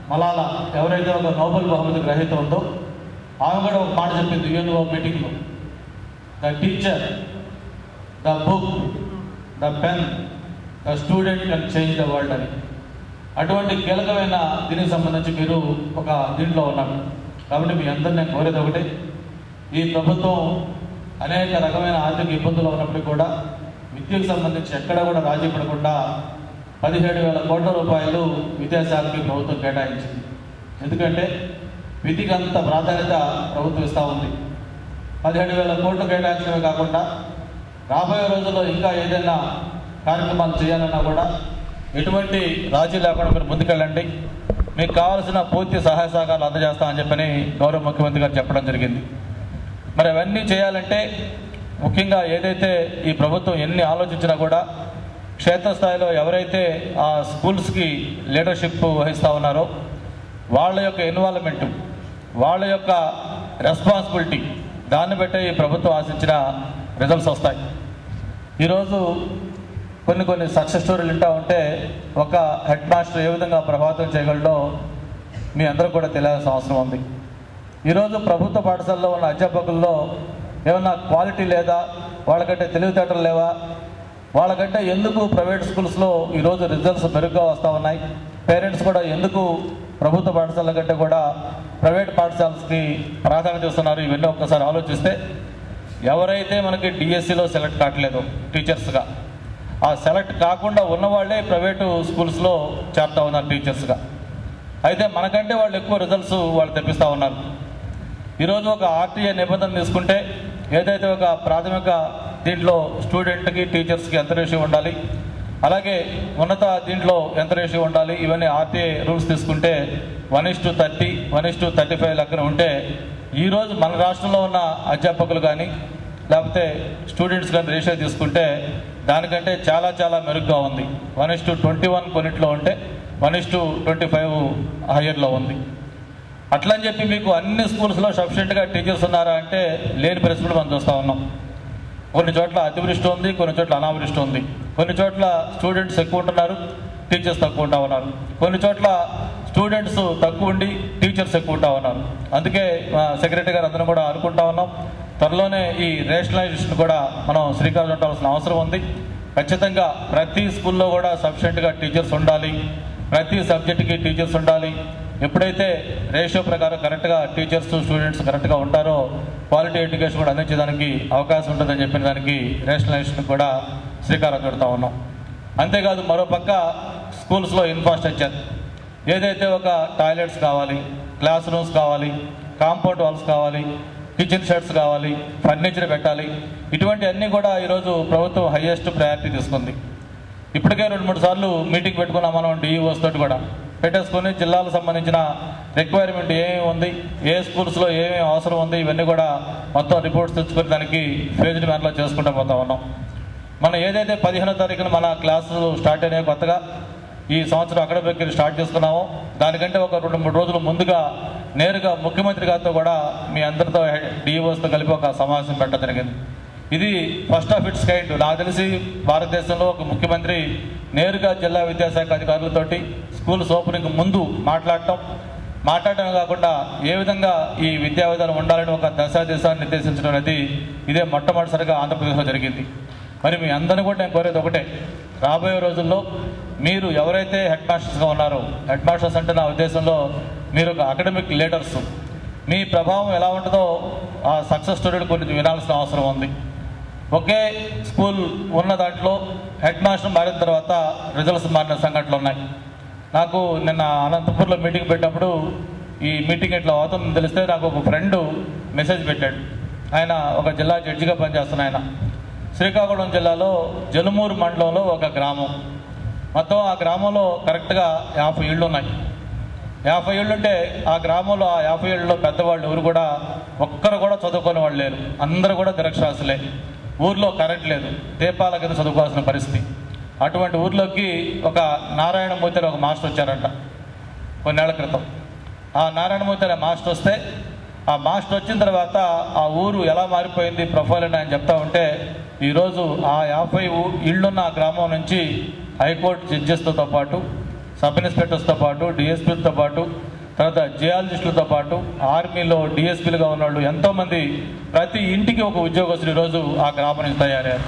మలాలా ఎవరైతే ఒక నోబెల్ బహుమతి గ్రహీత ఉందో ఆమె కూడా ఒక మాట చెప్పింది యుఎన్ఓ మీటింగ్లో, the teacher, the book, the pen, the student can change the world అని. అటువంటి కీలకమైన దీనికి సంబంధించి మీరు ఒక దీంట్లో ఉన్నారు. కాబట్టి మీ అందరినీ నేను కోరేది ఒకటి, ఈ ప్రభుత్వం అనేక రకమైన ఆర్థిక ఇబ్బందులు ఉన్నప్పటికీ కూడా విద్యకు సంబంధించి ఎక్కడ కూడా రాజీ పడకుండా 17,000 కోట్ల రూపాయలు విద్యాశాఖకి ప్రభుత్వం కేటాయించింది. ఎందుకంటే విధికి అంత ప్రాధాన్యత ప్రభుత్వం ఇస్తూ ఉంది. 17,000 కోట్లు కేటాయించడమే కాకుండా రాబోయే రోజుల్లో ఇంకా ఏదైనా కార్యక్రమాలు చేయాలన్నా కూడా ఎటువంటి రాజీ లేకుండా మీరు ముందుకెళ్ళండి, మీకు కావాల్సిన పూర్తి సహాయ సహకారాలు అందజేస్తామని చెప్పని గౌరవ ముఖ్యమంత్రి గారు చెప్పడం జరిగింది. మరి అవన్నీ చేయాలంటే ముఖ్యంగా ఏదైతే ఈ ప్రభుత్వం ఎన్ని ఆలోచించినా కూడా క్షేత్రస్థాయిలో ఎవరైతే ఆ స్కూల్స్కి లీడర్షిప్ వహిస్తూ ఉన్నారో వాళ్ళ యొక్క ఇన్వాల్వ్మెంటు, వాళ్ళ యొక్క రెస్పాన్సిబిలిటీ, దాన్ని బట్టే ఈ ప్రభుత్వం ఆశించిన రిజల్ట్స్ వస్తాయి. ఈరోజు కొన్ని సక్సెస్ స్టోరీలు వింటూ ఉంటే ఒక హెడ్ మాస్టర్ ఏ విధంగా ప్రభావితం చేయగలడో మీ అందరూ కూడా తెలియాల్సిన అవసరం ఉంది. ఈరోజు ప్రభుత్వ పాఠశాలలో ఉన్న అధ్యాపకుల్లో ఏమన్నా క్వాలిటీ లేదా, వాళ్ళకంటే తెలివితేటలు లేవా, వాళ్ళకంటే ఎందుకు ప్రైవేట్ స్కూల్స్లో ఈరోజు రిజల్ట్స్ మెరుగ్గా వస్తూ ఉన్నాయి, పేరెంట్స్ కూడా ఎందుకు ప్రభుత్వ పాఠశాలల కంటే కూడా ప్రైవేట్ పాఠశాలకి ప్రాధాన్యత ఇస్తున్నారు, ఇవన్నీ ఒక్కసారి ఆలోచిస్తే ఎవరైతే మనకి డిఎస్సిలో సెలెక్ట్ కావట్లేదు టీచర్స్గా, ఆ సెలెక్ట్ కాకుండా ఉన్నవాళ్ళే ప్రైవేటు స్కూల్స్లో చేరుతూ ఉన్నారు టీచర్స్గా. అయితే మనకంటే వాళ్ళు ఎక్కువ రిజల్ట్స్ వాళ్ళు తెప్పిస్తూ ఉన్నారు. ఈరోజు ఒక ఆర్టీఏ నిబంధన తీసుకుంటే ఏదైతే ఒక ప్రాథమిక దీంట్లో స్టూడెంట్కి టీచర్స్కి ఎంత రేషియో ఉండాలి, అలాగే ఉన్నత దీంట్లో ఎంత రేషియో ఉండాలి, ఇవన్నీ ఆర్టీఏ రూల్స్ తీసుకుంటే 1:30, 1:35 లెక్కన ఉంటే ఈరోజు మన రాష్ట్రంలో ఉన్న అధ్యాపకులు కానీ లేకపోతే స్టూడెంట్స్ కానీ రేషియో తీసుకుంటే దానికంటే చాలా చాలా మెరుగ్గా ఉంది. 1:21 కొన్నిట్లో ఉంటే 1:25 హయ్యర్లో ఉంది. అట్లని చెప్పి మీకు అన్ని స్కూల్స్లో సఫిషియెంట్గా టీచర్స్ ఉన్నారా అంటే లేని పరిస్థితులు మనం చూస్తూ ఉన్నాం. కొన్ని చోట్ల అతివృష్టి ఉంది, కొన్ని చోట్ల అనావృష్టి ఉంది, కొన్ని చోట్ల స్టూడెంట్స్ ఎక్కువ ఉంటున్నారు, టీచర్స్ తక్కువ ఉంటా ఉన్నారు, కొన్ని చోట్ల స్టూడెంట్స్ తక్కువ ఉండి టీచర్స్ ఎక్కువ ఉంటా ఉన్నారు. అందుకే సెక్రటరీ గారు అందరం కూడా అనుకుంటా ఉన్నాం, త్వరలోనే ఈ రేషనలైజేషన్ కూడా మనం శ్రీకారం చుట్టాల్సిన అవసరం ఉంది. ఖచ్చితంగా ప్రతి స్కూల్లో కూడా సఫిషియెంట్గా టీచర్స్ ఉండాలి, ప్రతి సబ్జెక్టుకి టీచర్స్ ఉండాలి. ఎప్పుడైతే రేషియో ప్రకారం కరెక్ట్గా టీచర్స్ స్టూడెంట్స్ కరెక్ట్గా ఉంటారో క్వాలిటీ ఎడ్యుకేషన్ కూడా అందించడానికి అవకాశం ఉంటుందని చెప్పిన దానికి రేషనలైజేషన్ కూడా శ్రీకారం చుడతా ఉన్నాం. అంతేకాదు మరోపక్క స్కూల్స్లో ఇన్ఫ్రాస్ట్రక్చర్, ఏదైతే ఒక టాయిలెట్స్ కావాలి, క్లాస్ రూమ్స్ కావాలి, కాంపౌండ్ వాల్స్ కావాలి, కిచెన్ షెడ్స్ కావాలి, ఫర్నిచర్ పెట్టాలి, ఇటువంటి అన్నీ కూడా ఈరోజు ప్రభుత్వం హయ్యెస్ట్ ప్రయారిటీ తీసుకుంది. ఇప్పటికే 2-3 సార్లు మీటింగ్ పెట్టుకున్నాం మనం డిఈఓస్ తోటి కూడా పెట్టేసుకొని జిల్లాలకు సంబంధించిన రిక్వైర్మెంట్ ఏమేమి ఉంది, ఏ స్కూల్స్లో ఏమేమి అవసరం ఉంది, ఇవన్నీ కూడా మొత్తం రిపోర్ట్స్ తెచ్చుకొని దానికి ఫేజ్డ్ మ్యాన్లో చేసుకుంటూ పోతా ఉన్నాం. మనం ఏదైతే 15వ తారీఖున మన క్లాసులు స్టార్ట్ అయినాయి, కొత్తగా ఈ సంవత్సరం అకాడమిక్ స్టార్ట్ చేసుకున్నాము, దానికంటే ఒక 2-3 రోజులు ముందుగా నేరుగా ముఖ్యమంత్రి గారితో కూడా మీ అందరితో డిఈఓస్తో కలిపి ఒక సమావేశం పెట్టడం జరిగింది. ఇది ఫస్ట్ ఆఫ్ ఇట్స్ కైండ్. నాకు తెలిసి భారతదేశంలో ఒక ముఖ్యమంత్రి నేరుగా జిల్లా విద్యాశాఖ అధికారులతోటి స్కూల్స్ ఓపెనింగ్ ముందు మాట్లాడటం కాకుండా ఏ విధంగా ఈ విద్యా విధానం ఉండాలని ఒక దశాదిశాన్ని నిర్దేశించడం అనేది ఇదే మొట్టమొదటిసారిగా ఆంధ్రప్రదేశ్లో జరిగింది. మరి మీ అందరినీ కూడా నేను కోరేది ఒకటే, రాబోయే రోజుల్లో మీరు ఎవరైతే హెడ్ మాస్టర్స్గా ఉన్నారో, హెడ్ మాస్టర్స్ అంటే నా ఉద్దేశంలో మీరు ఒక అకాడమిక్ లీడర్స్, మీ ప్రభావం ఎలా ఉంటుందో ఆ సక్సెస్ స్టోరీ కొన్ని వినాల్సిన అవసరం ఉంది. ఒకే స్కూల్ ఉన్న దాంట్లో హెడ్ మాస్టర్ మారిన తర్వాత రిజల్ట్స్ మారిన సంఘటనలు ఉన్నాయి. నాకు నిన్న అనంతపూర్లో మీటింగ్ పెట్టినప్పుడు ఈ మీటింగ్ ఇట్లా అవుతుందని తెలిస్తే నాకు ఒక ఫ్రెండ్ మెసేజ్ పెట్టాడు. ఆయన ఒక జిల్లా జడ్జిగా పనిచేస్తున్న ఆయన. శ్రీకాకుళం జిల్లాలో జలుమూరు మండలంలో ఒక గ్రామం, మొత్తం ఆ గ్రామంలో కరెక్ట్గా 50 ఇళ్ళు ఉన్నాయి. 50 ఇళ్ళు ఉంటే ఆ గ్రామంలో ఆ 50 ఇళ్ళలో పెద్దవాళ్ళు ఎవరు కూడా ఒక్కరు కూడా చదువుకునే వాళ్ళు లేరు, అందరూ కూడా నిరక్షరాస్యులే. ఊర్లో కరెంట్ లేదు, దీపాల కింద చదువుకోవాల్సిన పరిస్థితి. అటువంటి ఊర్లోకి ఒక నారాయణమూర్తి ఒక మాస్టర్ వచ్చారంట కొన్నేళ్ల క్రితం. ఆ నారాయణమూర్తి అనే మాస్టర్ వస్తే ఆ మాస్టర్ వచ్చిన తర్వాత ఆ ఊరు ఎలా మారిపోయింది ప్రొఫైల్ అని ఆయన చెప్తా ఉంటే ఈరోజు ఆ 50 ఇళ్ళున్న ఆ గ్రామం నుంచి హైకోర్టు జడ్జెస్తో పాటు సబ్ ఇన్స్పెక్టర్స్తో పాటు డిఎస్పీలతో పాటు తర్వాత జియాలజిస్టులతో పాటు ఆర్మీలో డిఎస్పీలుగా ఉన్నవాళ్ళు ఎంతోమంది ప్రతి ఇంటికి ఒక ఉద్యోగస్తులు ఈరోజు ఆ గ్రామం నుంచి తయారయ్యారు.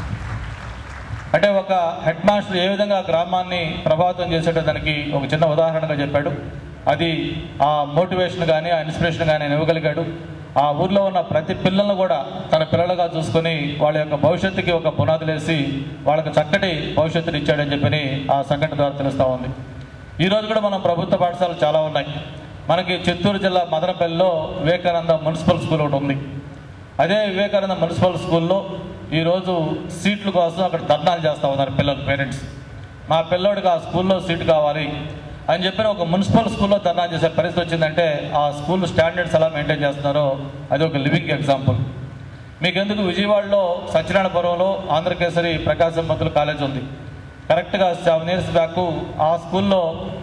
అంటే ఒక హెడ్ మాస్టర్ ఏ విధంగా గ్రామాన్ని ప్రభావితం చేసేటో దానికి ఒక చిన్న ఉదాహరణగా చెప్పాడు. అది ఆ మోటివేషన్ కానీ ఆ ఇన్స్పిరేషన్ కానీ ఆయన ఇవ్వగలిగాడు. ఆ ఊర్లో ఉన్న ప్రతి పిల్లలను కూడా తన పిల్లలుగా చూసుకొని వాళ్ళ యొక్క భవిష్యత్తుకి ఒక పునాదులేసి వాళ్ళకి చక్కటి భవిష్యత్తుని ఇచ్చాడని చెప్పని ఆ సంఘటన ద్వారా తెలుస్తూ ఉంది. ఈరోజు కూడా మనం ప్రభుత్వ పాఠశాలలు చాలా ఉన్నాయి. మనకి చిత్తూరు జిల్లా మదనపల్లిలో వివేకానంద మున్సిపల్ స్కూల్ ఒకటి ఉంది. అదే వివేకానంద మున్సిపల్ స్కూల్లో ఈరోజు సీట్ల కోసం అక్కడ ధర్నాలు చేస్తూ ఉన్నారు పిల్లలు, పేరెంట్స్. మా పిల్లోడికి ఆ స్కూల్లో సీటు కావాలి అని చెప్పిన ఒక మున్సిపల్ స్కూల్లో ధర్నా చేసే పరిస్థితి వచ్చిందంటే ఆ స్కూల్ స్టాండర్డ్స్ ఎలా మెయింటైన్ చేస్తున్నారో అది ఒక లివింగ్ ఎగ్జాంపుల్. మీకెందుకు విజయవాడలో సత్యనారాయణపురంలో ఆంధ్రకేసరి ప్రకాశం పంతులు కాలేజ్ ఉంది. కరెక్ట్గా 7 years బ్యాక్ ఆ స్కూల్లో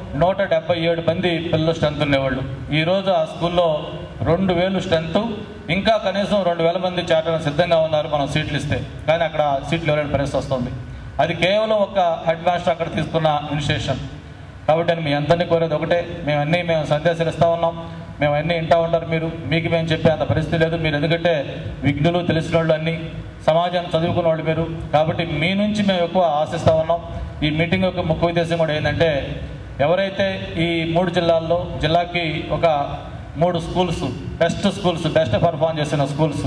177 మంది పిల్లలు స్ట్రెంత్ ఉండేవాళ్ళు. ఈరోజు ఆ స్కూల్లో 2000 స్ట్రెంత్, ఇంకా కనీసం 2000 మంది చేరడానికి సిద్ధంగా ఉన్నారు మనం సీట్లు ఇస్తే. కానీ అక్కడ సీట్లు ఇవ్వలేని పరిస్థితి వస్తుంది. అది కేవలం ఒక హెడ్ మాస్టర్ అక్కడ తీసుకున్న ఇనిషియేషన్. కాబట్టి నేను మీ అందరినీ కోరేది ఒకటే, మేము సందేశాలు ఇస్తూ ఉన్నాం, మేము అన్నీ వింటూ ఉంటారు మీరు, మీకు మేము చెప్పే అంత పరిస్థితి లేదు. మీరు ఎందుకంటే విఘ్నులు తెలిసిన వాళ్ళు, అన్నీ సమాజాన్ని చదువుకున్న వాళ్ళు మీరు. కాబట్టి మీ నుంచి మేము ఎక్కువ ఆశిస్తూ ఉన్నాం. ఈ మీటింగ్ యొక్క ముఖ్య ఉద్దేశం కూడా ఏంటంటే, ఎవరైతే ఈ 3 జిల్లాల్లో జిల్లాకి ఒక 3 స్కూల్స్ బెస్ట్ పర్ఫార్మ్ చేసిన స్కూల్స్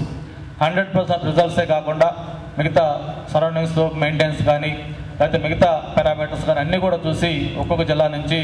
100% రిజల్ట్సే కాకుండా మిగతా సరౌండింగ్స్ మెయింటెనెన్స్ కానీ లేకపోతే మిగతా పారామీటర్స్ కానీ అన్నీ కూడా చూసి ఒక్కొక్క జిల్లా నుంచి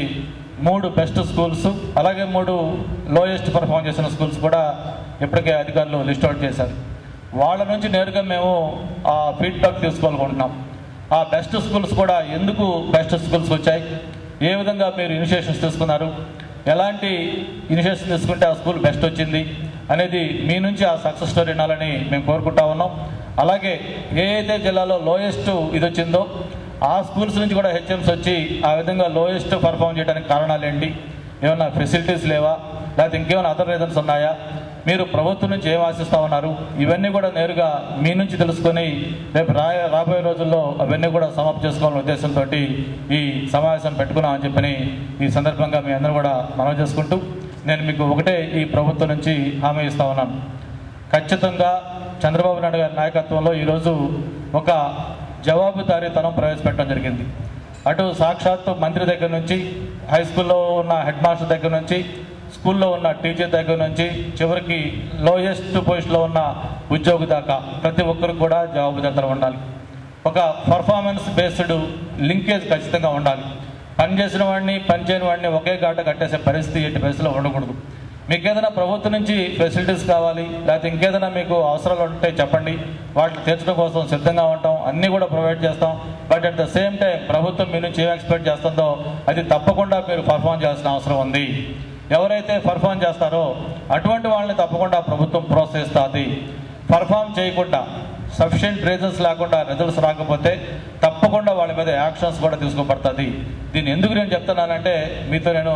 3 బెస్ట్ స్కూల్స్ అలాగే 3 లోయెస్ట్ పర్ఫార్మ్ చేసిన స్కూల్స్ కూడా ఇప్పటికే అధికారులు లిస్ట్ అవుట్ చేశారు. వాళ్ళ నుంచి నేరుగా మేము ఆ ఫీడ్బ్యాక్ తీసుకోవాలనుకుంటున్నాం. ఆ బెస్ట్ స్కూల్స్ కూడా ఎందుకు బెస్ట్ స్కూల్స్ వచ్చాయి, ఏ విధంగా మీరు ఇనిషియేషన్స్ తీసుకున్నారు, ఎలాంటి ఇనిషియేషన్ తీసుకుంటే ఆ స్కూల్ బెస్ట్ వచ్చింది అనేది మీ నుంచి ఆ సక్సెస్ స్టోరీ వినాలని మేము కోరుకుంటా ఉన్నాం. అలాగే ఏదైతే జిల్లాలో లోయెస్ట్ ఇది వచ్చిందో ఆ స్కూల్స్ నుంచి కూడా హెచ్ఎంస్ వచ్చి ఆ విధంగా లోయెస్ట్ పర్ఫామ్ చేయడానికి కారణాలు ఏంటి, ఏమైనా ఫెసిలిటీస్ లేవా, లేకపోతే ఇంకేమైనా అదర్ రీజన్స్ ఉన్నాయా, మీరు ప్రభుత్వం నుంచి ఏం ఆశిస్తూ ఉన్నారు, ఇవన్నీ కూడా నేరుగా మీ నుంచి తెలుసుకొని రేపు రాబోయే రోజుల్లో అవన్నీ కూడా సమాప్తి చేసుకోవాలనే ఉద్దేశంతో ఈ సమావేశం పెట్టుకున్నామని చెప్పని ఈ సందర్భంగా మీ అందరూ కూడా మనవి చేసుకుంటూ నేను మీకు ఒకటే ఈ ప్రభుత్వం నుంచి హామీ ఇస్తూ ఉన్నాను. ఖచ్చితంగా చంద్రబాబు నాయుడు గారి నాయకత్వంలో ఈరోజు ఒక జవాబుదారీతనం ప్రవేశపెట్టడం జరిగింది. అటు సాక్షాత్తు మంత్రి దగ్గర నుంచి, హై స్కూల్లో ఉన్న హెడ్ మాస్టర్ దగ్గర నుంచి, స్కూల్లో ఉన్న టీచర్ దగ్గర నుంచి, చివరికి లోయెస్ట్ పొజిషన్లో ఉన్న ఉద్యోగి దాకా ప్రతి ఒక్కరికి కూడా జవాబుదారీతనం ఉండాలి. ఒక పర్ఫార్మెన్స్ బేస్డ్ లింకేజ్ ఖచ్చితంగా ఉండాలి. పనిచేసిన వాడిని పనిచేయని వాడిని ఒకే గాట కట్టేసే పరిస్థితి ఎట్టి పరిస్థితిలో ఉండకూడదు. మీకు ఏదైనా ప్రభుత్వం నుంచి ఫెసిలిటీస్ కావాలి, లేకపోతే ఇంకేదైనా మీకు అవసరాలు ఉంటే చెప్పండి, వాటిని తీర్చడం కోసం సిద్ధంగా ఉంటాం, అన్నీ కూడా ప్రొవైడ్ చేస్తాం. But at the same time ప్రభుత్వం మీ నుంచి ఏం ఎక్స్పెక్ట్ చేస్తుందో అది తప్పకుండా మీరు పర్ఫామ్ చేయాల్సిన అవసరం ఉంది. ఎవరైతే పర్ఫామ్ చేస్తారో అటువంటి వాళ్ళని తప్పకుండా ప్రభుత్వం ప్రోత్సహిస్తుంది. పర్ఫామ్ చేయకుండా సఫిషియెంట్ రీజన్స్ లేకుండా రిజల్ట్స్ రాకపోతే తప్పకుండా వాళ్ళ మీద యాక్షన్స్ కూడా తీసుకోబడుతుంది. దీన్ని ఎందుకు నేను చెప్తున్నానంటే, మీతో నేను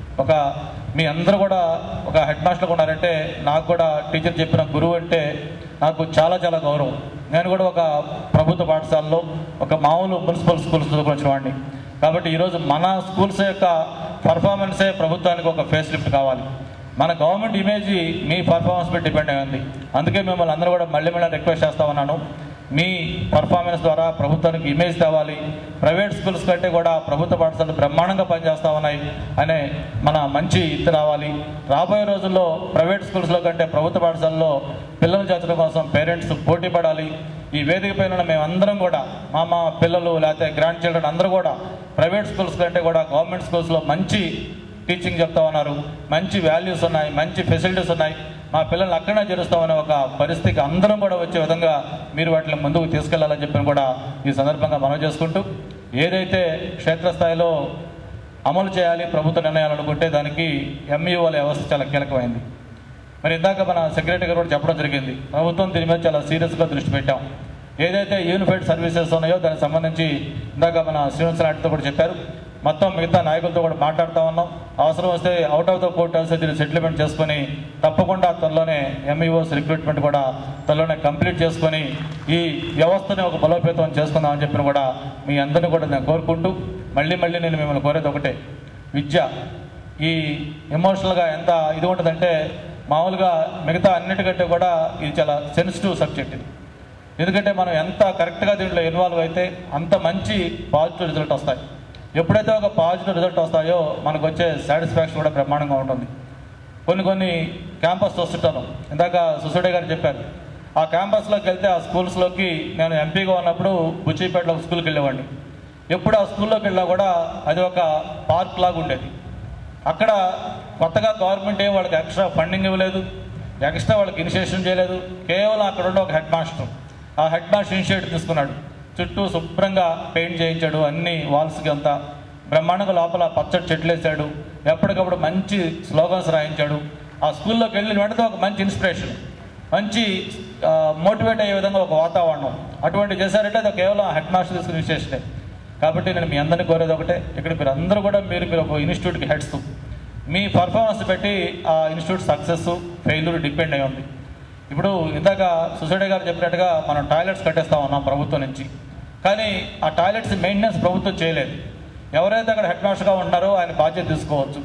మీ అందరూ కూడా ఒక హెడ్ మాస్టర్గా ఉన్నారంటే, నాకు కూడా టీచర్ చెప్పిన గురువు అంటే నాకు చాలా చాలా గౌరవం. నేను కూడా ఒక ప్రభుత్వ పాఠశాలలో ఒక మామూలు మున్సిపల్ స్కూల్స్ చదువుకొచ్చిన వాడిని. కాబట్టి ఈరోజు మన స్కూల్స్ యొక్క పర్ఫార్మెన్సే ప్రభుత్వానికి ఒక ఫేస్ లిఫ్ట్ కావాలి. మన గవర్నమెంట్ ఇమేజ్ మీ పర్ఫార్మెన్స్ మీద డిపెండ్ అయ్యింది. అందుకే మిమ్మల్ని అందరూ కూడా మళ్ళీ రిక్వెస్ట్ చేస్తా ఉన్నాను, మీ పర్ఫార్మెన్స్ ద్వారా ప్రభుత్వానికి ఇమేజ్ తేవాలి. ప్రైవేట్ స్కూల్స్ కంటే కూడా ప్రభుత్వ పాఠశాలలు బ్రహ్మాండంగా పనిచేస్తూ ఉన్నాయి అనే మన మంచి ఇది రావాలి. రాబోయే రోజుల్లో ప్రైవేట్ స్కూల్స్లో కంటే ప్రభుత్వ పాఠశాలలో పిల్లలు చేర్చడం కోసం పేరెంట్స్ పోటీ పడాలి. ఈ వేదిక పైన మేమందరం కూడా మా పిల్లలు లేకపోతే గ్రాండ్ చిల్డ్రన్ అందరూ కూడా ప్రైవేట్ స్కూల్స్ కంటే కూడా గవర్నమెంట్ స్కూల్స్లో మంచి టీచింగ్ చెప్తా ఉన్నారు, మంచి వాల్యూస్ ఉన్నాయి, మంచి ఫెసిలిటీస్ ఉన్నాయి, మా పిల్లల్ని అక్కడనే చేరుస్తామనే ఒక పరిస్థితికి అందరం కూడా వచ్చే విధంగా మీరు వాటిని ముందుకు తీసుకెళ్లాలని చెప్పి కూడా ఈ సందర్భంగా మనవి చేసుకుంటూ, ఏదైతే క్షేత్రస్థాయిలో అమలు చేయాలి ప్రభుత్వ నిర్ణయాలు అనుకుంటే దానికి ఎంఈఓల వ్యవస్థ చాలా కీలకమైంది. మరి ఇందాక మన సెక్రటరీ గారు కూడా చెప్పడం జరిగింది, ప్రభుత్వం దీని మీద చాలా సీరియస్గా దృష్టి పెట్టాం. ఏదైతే యూనిఫైడ్ సర్వీసెస్ ఉన్నాయో దానికి సంబంధించి ఇందాక మన శ్రీనివాస రావుతో కూడా చెప్పారు, మొత్తం మిగతా నాయకులతో కూడా మాట్లాడుతూ ఉన్నాం. అవసరం వస్తే అవుట్ ఆఫ్ ద కోర్ట్ దీన్ని సెటిల్మెంట్ చేసుకొని తప్పకుండా త్వరలోనే ఎంఈఓస్ రిక్రూట్మెంట్ కూడా త్వరలోనే కంప్లీట్ చేసుకొని ఈ వ్యవస్థని ఒక బలోపేతం చేసుకుందామని చెప్పిన కూడా మీ అందరినీ కూడా నేను కోరుకుంటూ, మళ్ళీ నేను మిమ్మల్ని కోరేది ఒకటే, విద్య ఈ ఎమోషనల్గా ఎంత ఇది ఉంటుందంటే మామూలుగా మిగతా అన్నిటికంటే కూడా ఇది చాలా సెన్సిటివ్ సబ్జెక్ట్ ఇది. ఎందుకంటే మనం ఎంత కరెక్ట్గా దీంట్లో ఇన్వాల్వ్ అయితే అంత మంచి పాజిటివ్ రిజల్ట్ వస్తాయి. ఎప్పుడైతే ఒక పాజిటివ్ రిజల్ట్ వస్తాయో మనకు వచ్చే సాటిస్ఫాక్షన్ కూడా బ్రహ్మాండంగా ఉంటుంది. కొన్ని క్యాంపస్ వస్తుంటాను, ఇందాక సుసోడే గారు చెప్పారు. ఆ క్యాంపస్లోకి వెళ్తే ఆ స్కూల్స్లోకి నేను ఎంపీగా ఉన్నప్పుడు బుచ్చిపేటలో ఒక స్కూల్కి వెళ్ళేవాడిని. ఎప్పుడు ఆ స్కూల్లోకి వెళ్ళినా కూడా అది ఒక పార్క్ లాగా ఉండేది. అక్కడ కొత్తగా గవర్నమెంట్ ఏం వాళ్ళకి ఎక్స్ట్రా ఫండింగ్ ఇవ్వలేదు, ఎక్స్ట్రా వాళ్ళకి ఇనిషియేషన్ చేయలేదు. కేవలం అక్కడ ఉండే ఒక హెడ్ మాస్టర్, ఆ హెడ్ మాస్టర్ ఇనిషియేటివ్ తీసుకున్నాడు. చుట్టూ శుభ్రంగా పెయింట్ చేయించాడు, అన్ని వాల్స్కి అంతా బ్రహ్మాండంగా, లోపల పచ్చడి చెట్లు వేసాడు, ఎప్పటికప్పుడు మంచి స్లోగన్స్ రాయించాడు. ఆ స్కూల్లోకి వెళ్ళిన వెంటనే ఒక మంచి ఇన్స్పిరేషన్, మంచి మోటివేట్ అయ్యే విధంగా ఒక వాతావరణం అటువంటి చేశారంటే అది కేవలం హెడ్ మాస్టర్ తీసుకుని ఇనిషియేషనే. కాబట్టి నేను మీ అందరినీ కోరేది ఒకటే, ఇక్కడ మీరు అందరూ కూడా మీరు ఒక ఇన్స్టిట్యూట్కి హెడ్స్, మీ పర్ఫార్మెన్స్ పెట్టి ఆ ఇన్స్టిట్యూట్ సక్సెస్ ఫెయిల్యూర్ డిపెండ్ అయి ఉంది. ఇప్పుడు ఇందాక సుసైడే గారు చెప్పినట్టుగా మనం టాయిలెట్స్ కట్టేస్తా ఉన్నాం ప్రభుత్వం నుంచి, కానీ ఆ టాయిలెట్స్ మెయింటెనెన్స్ ప్రభుత్వం చేయలేదు. ఎవరైతే అక్కడ హెడ్ మాస్టర్గా ఉంటున్నారో ఆయన బాధ్యత తీసుకోవచ్చు.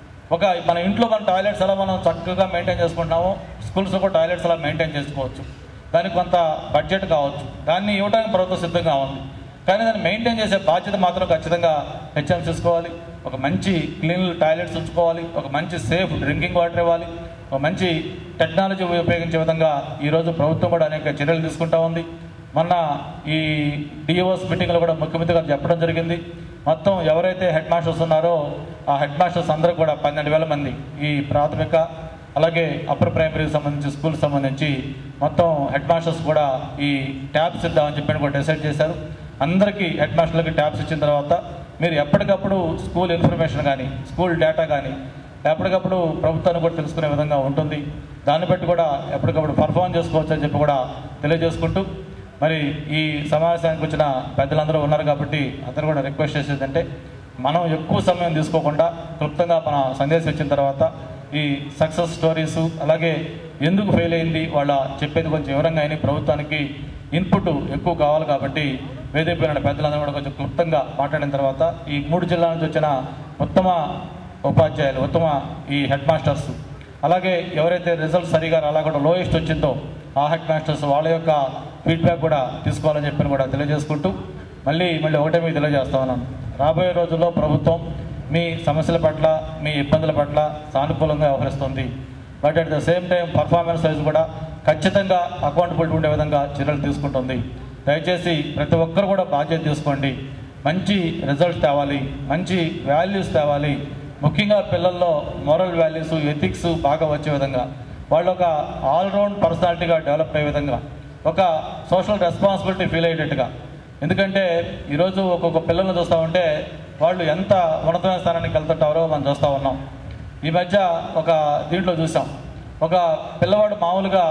మన ఇంట్లో మన టాయిలెట్స్ ఎలా మనం చక్కగా మెయింటైన్ చేసుకుంటున్నామో స్కూల్స్లో కూడా టాయిలెట్స్ అలా మెయింటైన్ చేసుకోవచ్చు. దానికి కొంత బడ్జెట్ కావచ్చు, దాన్ని ఇవ్వడానికి ప్రభుత్వం సిద్ధంగా ఉంది. కానీ దాన్ని మెయింటైన్ చేసే బాధ్యత మాత్రం ఖచ్చితంగా హెచ్ఎం తీసుకోవాలి. ఒక మంచి క్లీన్ టాయిలెట్స్ ఉంచుకోవాలి, ఒక మంచి సేఫ్ డ్రింకింగ్ వాటర్ ఇవ్వాలి, ఒక మంచి టెక్నాలజీ ఉపయోగించే విధంగా ఈరోజు ప్రభుత్వం కూడా అనేక చర్యలు తీసుకుంటూ ఉంది. మొన్న ఈ డిఓస్ మీటింగ్లో కూడా ముఖ్యమంత్రి గారు చెప్పడం జరిగింది. మొత్తం ఎవరైతే హెడ్ మాస్టర్స్ ఉన్నారో ఆ హెడ్ మాస్టర్స్ అందరూ కూడా 12,000 మంది ఈ ప్రాథమిక అలాగే అప్పర్ ప్రైమరీకి సంబంధించి స్కూల్కి సంబంధించి మొత్తం హెడ్ మాస్టర్స్ కూడా ఈ ట్యాబ్స్ ఇద్దామని చెప్పి కూడా డిసైడ్ చేశారు. అందరికీ హెడ్ మాస్టర్లకి ట్యాబ్స్ ఇచ్చిన తర్వాత మీరు ఎప్పటికప్పుడు స్కూల్ ఇన్ఫర్మేషన్ కానీ స్కూల్ డేటా కానీ ఎప్పటికప్పుడు ప్రభుత్వాన్ని కూడా తెలుసుకునే విధంగా ఉంటుంది. దాన్ని బట్టి కూడా ఎప్పటికప్పుడు పర్ఫార్మ్ చేసుకోవచ్చు అని చెప్పి కూడా తెలియజేసుకుంటూ, మరి ఈ సమావేశానికి వచ్చిన పెద్దలందరూ ఉన్నారు కాబట్టి అందరూ కూడా రిక్వెస్ట్ చేసేదంటే మనం ఎక్కువ సమయం తీసుకోకుండా క్లుప్తంగా మన సందేశం ఇచ్చిన తర్వాత ఈ సక్సెస్ స్టోరీస్ అలాగే ఎందుకు ఫెయిల్ అయింది వాళ్ళ చెప్పేది కొంచెం వివరంగా అయినా ప్రభుత్వానికి ఇన్పుట్ ఎక్కువ కావాలి కాబట్టి వేదిక పైన పెద్దలందరూ కూడా కొంచెం క్లుప్తంగా మాట్లాడిన తర్వాత ఈ 3 జిల్లాల నుంచి వచ్చిన ఉత్తమ ఉపాధ్యాయులు, ఉత్తమ ఈ హెడ్ మాస్టర్స్ అలాగే ఎవరైతే రిజల్ట్ సరిగా అలా కూడా లోయెస్ట్ వచ్చిందో ఆ హెడ్ మాస్టర్స్ వాళ్ళ యొక్క ఫీడ్బ్యాక్ కూడా తీసుకోవాలని చెప్పి కూడా తెలియజేసుకుంటూ మళ్ళీ ఒకటే మీకు తెలియజేస్తా ఉన్నాను. రాబోయే రోజుల్లో ప్రభుత్వం మీ సమస్యల పట్ల మీ ఇబ్బందుల పట్ల సానుకూలంగా వ్యవహరిస్తుంది. But at the same time performance wise కూడా ఖచ్చితంగా అకౌంటబిలిటీ ఉండే విధంగా చర్యలు తీసుకుంటుంది. దయచేసి ప్రతి ఒక్కరు కూడా బాధ్యత తీసుకోండి. మంచి రిజల్ట్స్ తేవాలి, మంచి వాల్యూస్ తేవాలి. ముఖ్యంగా పిల్లల్లో మోరల్ వాల్యూస్ ఎథిక్స్ బాగా వచ్చే విధంగా వాళ్ళు ఒక ఆల్రౌండ్ పర్సనాలిటీగా డెవలప్ అయ్యే విధంగా ఒక సోషల్ రెస్పాన్సిబిలిటీ ఫీల్ అయ్యేటట్టుగా. ఎందుకంటే ఈరోజు ఒక్కొక్క పిల్లల్ని చూస్తూ ఉంటే వాళ్ళు ఎంత ఉన్నతమైన స్థానానికి వెళ్తుంటారో మనం చూస్తూ ఉన్నాం. ఈ మధ్య ఒక దీంట్లో చూసాం, ఒక పిల్లవాడు మామూలుగా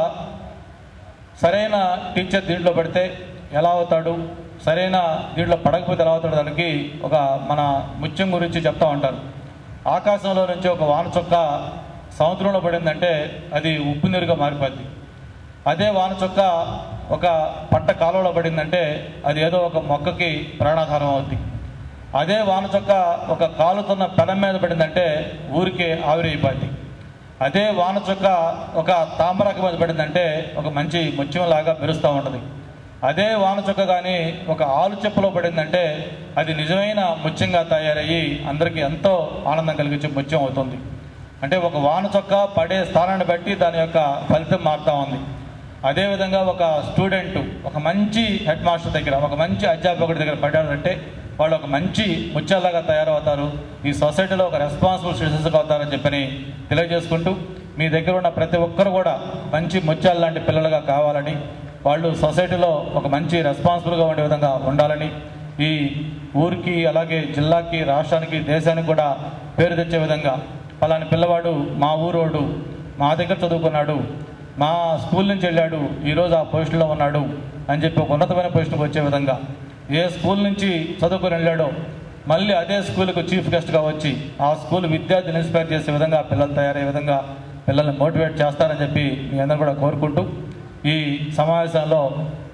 సరైన టీచర్ దీంట్లో పడితే ఎలా అవుతాడు, సరైన దీంట్లో పడకపోతే ఎలా అవుతాడు, దానికి ఒక మన ముత్యం గురించి చెప్తా ఉంటారు. ఆకాశంలో నుంచి ఒక వాన చుక్క సముద్రంలో పడిందంటే అది ఉప్పు నీరుగా మారిపోద్ది. అదే వాన చుక్క ఒక పంట కాలువలో పడిందంటే అది ఏదో ఒక మొక్కకి ప్రాణాధారం అవుద్ది. అదే వాన చుక్క ఒక కాలుతున్న పెనం మీద పడిందంటే ఊరికే ఆవిరైపోద్ది. అదే వాన చుక్క ఒక తామరాకు మీద పడిందంటే ఒక మంచి ముత్యంలాగా మెరుస్తూ ఉంటుంది. అదే వాన చుక్క కానీ ఒక ఆలు చెప్పులో పడిందంటే అది నిజమైన ముత్యంగా తయారయ్యి అందరికీ ఎంతో ఆనందం కలిగించే ముత్యం అవుతుంది. అంటే ఒక వాన చొక్క పడే స్థానాన్ని బట్టి దాని యొక్క ఫలితం మారుతూ ఉంది. అదేవిధంగా ఒక స్టూడెంట్ ఒక మంచి హెడ్ మాస్టర్ దగ్గర ఒక మంచి అధ్యాపకుడి దగ్గర పడ్డాడంటే వాళ్ళు ఒక మంచి ముత్యాలాగా తయారవుతారు. ఈ సొసైటీలో ఒక రెస్పాన్సిబుల్ సిటిజన్స్గా అవుతారని చెప్పని తెలియజేసుకుంటూ మీ దగ్గర ఉన్న ప్రతి ఒక్కరు కూడా మంచి ముత్యాల లాంటి పిల్లలుగా కావాలని, వాళ్ళు సొసైటీలో ఒక మంచి రెస్పాన్సిబుల్గా ఉండే విధంగా ఉండాలని, ఈ ఊరికి అలాగే జిల్లాకి రాష్ట్రానికి దేశానికి కూడా పేరు తెచ్చే విధంగా పలాని పిల్లవాడు మా ఊరోడు మా దగ్గర చదువుకున్నాడు, మా స్కూల్ నుంచి వెళ్ళాడు, ఈరోజు ఆ పొజిషన్లో ఉన్నాడు అని చెప్పి ఒక ఉన్నతమైన పొజిషన్కి వచ్చే విధంగా, ఏ స్కూల్ నుంచి చదువుకొని వెళ్ళాడో మళ్ళీ అదే స్కూల్కు చీఫ్ గెస్ట్గా వచ్చి ఆ స్కూల్ విద్యార్థిని ఇన్స్పైర్ చేసే విధంగా పిల్లలు తయారయ్యే విధంగా పిల్లల్ని మోటివేట్ చేస్తారని చెప్పి మీ అందరూ కూడా కోరుకుంటూ ఈ సమావేశంలో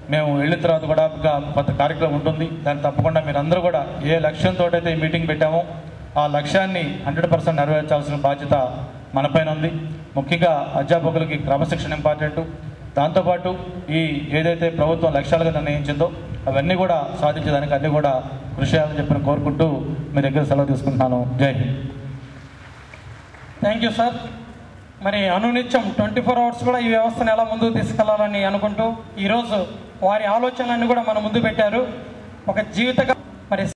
మేము వెళ్ళిన తర్వాత కూడా కొత్త కార్యక్రమం ఉంటుంది. దాన్ని తప్పకుండా మీరందరూ కూడా ఏ లక్ష్యంతో అయితే ఈ మీటింగ్ పెట్టామో ఆ లక్ష్యాన్ని 100% నెరవేర్చాల్సిన బాధ్యత మనపైన ఉంది. ముఖ్యంగా అధ్యాపకులకి క్రమశిక్షణ ఇంపార్టెంట్. దాంతోపాటు ఈ ఏదైతే ప్రభుత్వం లక్ష్యాలుగా నిర్ణయించిందో అవన్నీ కూడా సాధించడానికి అన్నీ కూడా కృషి చేయాలని చెప్పి కోరుకుంటూ మీ దగ్గర సెలవు తీసుకుంటున్నాను. జై హింద్. Thank you sir. మరి అనునిత్యం 24 hours కూడా ఈ వ్యవస్థను ఎలా ముందుకు తీసుకెళ్లాలని అనుకుంటూ ఈరోజు వారి ఆలోచనలన్నీ కూడా మన ముందు పెట్టారు. ఒక జీవిత మరి